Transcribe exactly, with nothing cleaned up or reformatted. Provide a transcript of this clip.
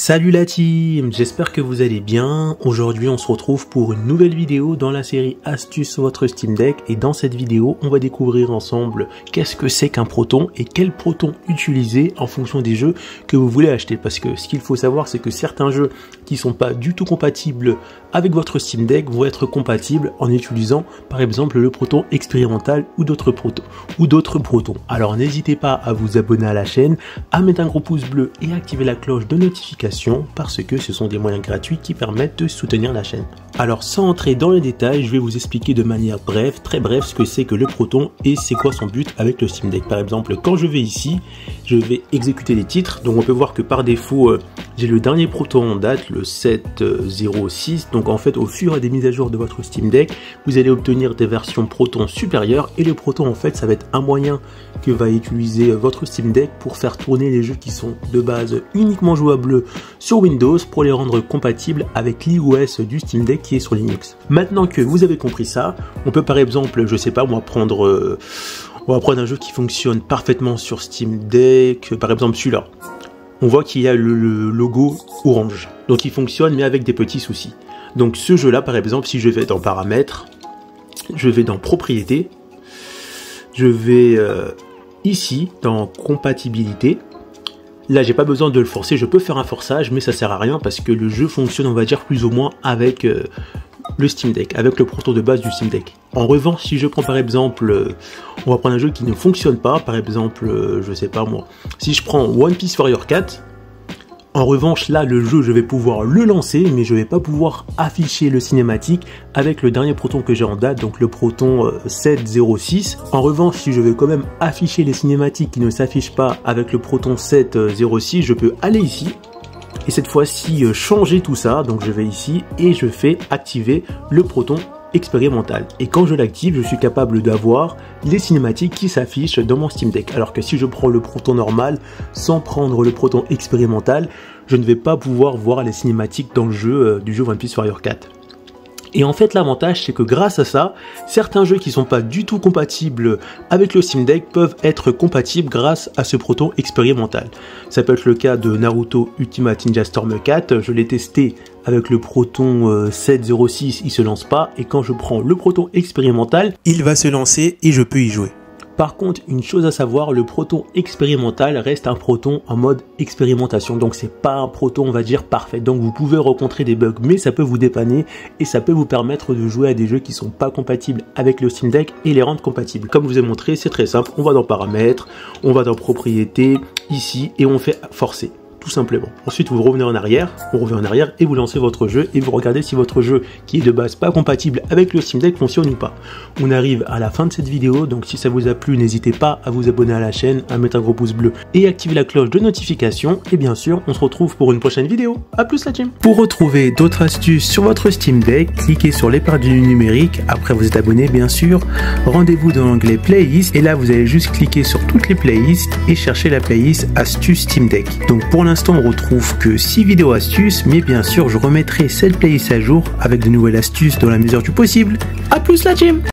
Salut la team, j'espère que vous allez bien. Aujourd'hui on se retrouve pour une nouvelle vidéo dans la série Astuces sur votre Steam Deck, et dans cette vidéo on va découvrir ensemble qu'est-ce que c'est qu'un Proton et quel Proton utiliser en fonction des jeux que vous voulez acheter. Parce que ce qu'il faut savoir, c'est que certains jeux qui sont pas du tout compatibles avec votre Steam Deck vont être compatibles en utilisant par exemple le Proton expérimental ou d'autres Protons ou d'autres Protons. Alors n'hésitez pas à vous abonner à la chaîne, à mettre un gros pouce bleu et activer la cloche de notification, parce que ce sont des moyens gratuits qui permettent de soutenir la chaîne. Alors sans entrer dans les détails, je vais vous expliquer de manière brève, très brève, ce que c'est que le Proton et c'est quoi son but avec le Steam Deck. Par exemple, quand je vais ici, je vais exécuter les titres, donc on peut voir que par défaut, euh, j'ai le dernier Proton en date, le sept zéro six, donc en fait au fur et à des mises à jour de votre Steam Deck, vous allez obtenir des versions Proton supérieures, et le Proton en fait ça va être un moyen que va utiliser votre Steam Deck pour faire tourner les jeux qui sont de base uniquement jouables sur Windows pour les rendre compatibles avec l'i o es du Steam Deck qui est sur Linux. Maintenant que vous avez compris ça, on peut par exemple, je sais pas moi, prendre, euh, on va prendre un jeu qui fonctionne parfaitement sur Steam Deck, par exemple celui-là. On voit qu'il y a le, le logo orange, donc il fonctionne mais avec des petits soucis. Donc ce jeu-là, par exemple, si je vais dans paramètres, je vais dans propriétés, je vais euh, ici dans compatibilité. Là, j'ai pas besoin de le forcer, je peux faire un forçage, mais ça sert à rien parce que le jeu fonctionne, on va dire, plus ou moins avec euh, le Steam Deck, avec le Proton de base du Steam Deck. En revanche, si je prends par exemple, euh, on va prendre un jeu qui ne fonctionne pas, par exemple, euh, je sais pas moi, si je prends One Piece Warrior quatre, en revanche, là, le jeu, je vais pouvoir le lancer, mais je vais pas pouvoir afficher le cinématique avec le dernier Proton que j'ai en date, donc le Proton sept zéro six. En revanche, si je veux quand même afficher les cinématiques qui ne s'affichent pas avec le Proton sept zéro six, je peux aller ici et cette fois-ci changer tout ça. Donc je vais ici et je fais activer le Proton expérimental, et quand je l'active, je suis capable d'avoir les cinématiques qui s'affichent dans mon Steam Deck, alors que si je prends le Proton normal sans prendre le Proton expérimental, je ne vais pas pouvoir voir les cinématiques dans le jeu euh, du jeu One Piece Warrior quatre. Et en fait, l'avantage, c'est que grâce à ça, certains jeux qui sont pas du tout compatibles avec le Steam Deck peuvent être compatibles grâce à ce Proton expérimental. Ça peut être le cas de Naruto Ultimate Ninja Storm quatre, je l'ai testé avec le Proton sept zéro six, il se lance pas, et quand je prends le Proton expérimental, il va se lancer et je peux y jouer. Par contre, une chose à savoir, le Proton expérimental reste un Proton en mode expérimentation, donc c'est pas un Proton, on va dire, parfait. Donc vous pouvez rencontrer des bugs, mais ça peut vous dépanner et ça peut vous permettre de jouer à des jeux qui sont pas compatibles avec le Steam Deck et les rendre compatibles. Comme je vous ai montré, c'est très simple, on va dans paramètres, on va dans propriétés, ici, et on fait forcer. Tout simplement. Ensuite, vous revenez en arrière, on revient en arrière et vous lancez votre jeu et vous regardez si votre jeu qui est de base pas compatible avec le Steam Deck fonctionne ou pas. On arrive à la fin de cette vidéo, donc si ça vous a plu, n'hésitez pas à vous abonner à la chaîne, à mettre un gros pouce bleu et activer la cloche de notification, et bien sûr, on se retrouve pour une prochaine vidéo. A plus la team. Pour retrouver d'autres astuces sur votre Steam Deck, cliquez sur l'épingle du numérique, après vous êtes abonné bien sûr, rendez-vous dans l'onglet playlist et là vous allez juste cliquer sur toutes les playlists et chercher la playlist astuces Steam Deck. Donc pour l'instant, on retrouve que six vidéos astuces, mais bien sûr je remettrai cette playlist à jour avec de nouvelles astuces dans la mesure du possible. A plus la team.